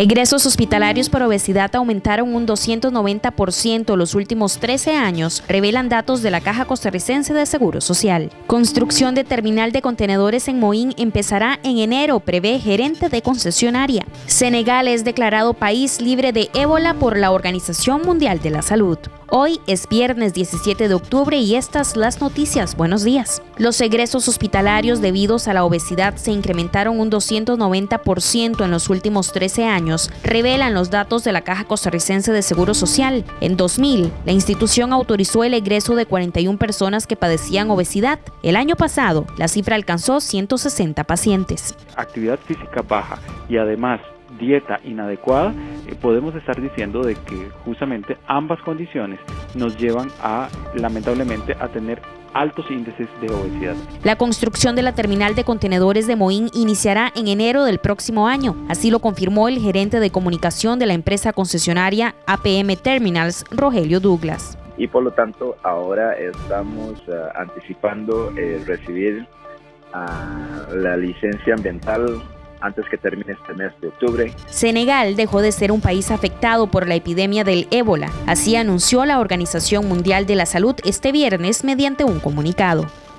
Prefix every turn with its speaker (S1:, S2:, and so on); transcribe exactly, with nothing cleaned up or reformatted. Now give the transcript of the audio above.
S1: Egresos hospitalarios por obesidad aumentaron un doscientos noventa por ciento los últimos trece años, revelan datos de la Caja Costarricense de Seguro Social. Construcción de terminal de contenedores en Moín empezará en enero, prevé gerente de concesionaria. Senegal es declarado país libre de ébola por la Organización Mundial de la Salud. Hoy es viernes diecisiete de octubre y estas las noticias. Buenos días. Los egresos hospitalarios debidos a la obesidad se incrementaron un doscientos noventa por ciento en los últimos trece años, revelan los datos de la Caja Costarricense de Seguro Social. En dos mil, la institución autorizó el egreso de cuarenta y una personas que padecían obesidad. El año pasado, la cifra alcanzó ciento sesenta pacientes.
S2: Actividad física baja y además dieta inadecuada, eh, podemos estar diciendo de que justamente ambas condiciones nos llevan a, lamentablemente, a tener altos índices de obesidad.
S1: La construcción de la terminal de contenedores de Moín iniciará en enero del próximo año. Así lo confirmó el gerente de comunicación de la empresa concesionaria A P M Terminals, Rogelio Douglas.
S3: Y por lo tanto, ahora estamos uh, anticipando eh, recibir uh, la licencia ambiental antes que termine este mes de octubre.
S1: Senegal dejó de ser un país afectado por la epidemia del ébola. Así anunció la Organización Mundial de la Salud este viernes mediante un comunicado.